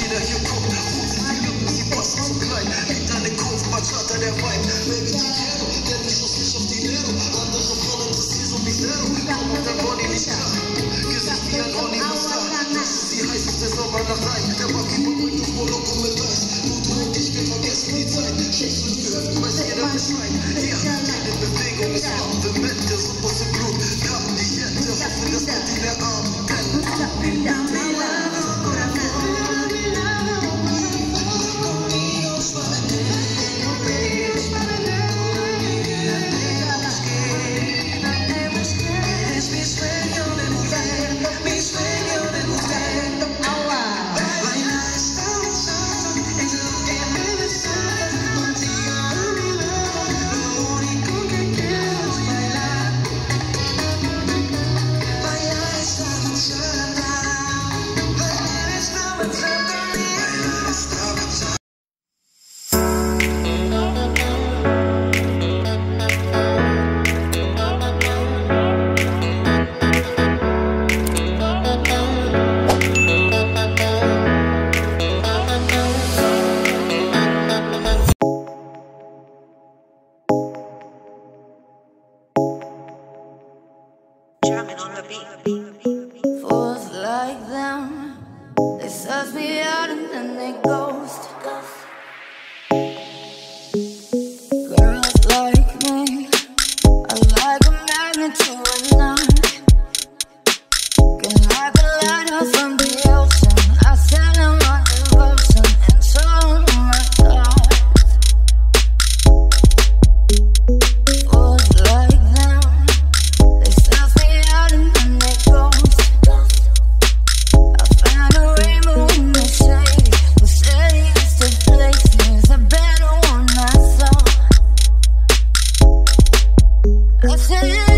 jeder hier kommt. Rote Lippen, sie passen zu klein. Ey, deine Kunst, Bachata, der Vibe. Baby, die Kero, denn ich schuss nicht auf Dinero. Andere Frauen interessieren so wie Zero. Komm auf der Body nicht klar. Gesicht wie ein Hollywood-Star. Das ist die heißeste Sommer nach rein. Der Barkeeper bringt uns Moloko mit Eis. Du und ich, wir vergessen die Zeit. Schickst du die Hüften, weiß jeder Bescheid. Ja, jede Bewegung ist Fundamente, Super im Blut. Kappen die Hände, hoffen, dass man die mehr Arm brennt. Jamin on the beat. Fools like them, they suss me out and then they ghost. Girls like me are like a magnet to a knot. Can like a lighthouse from the ocean. I send them my devotion and show them my thoughts. Fools like them, they suss me out and then they ghost. I found a rainbow in the shade. The steadiest of places, a better one I saw. I said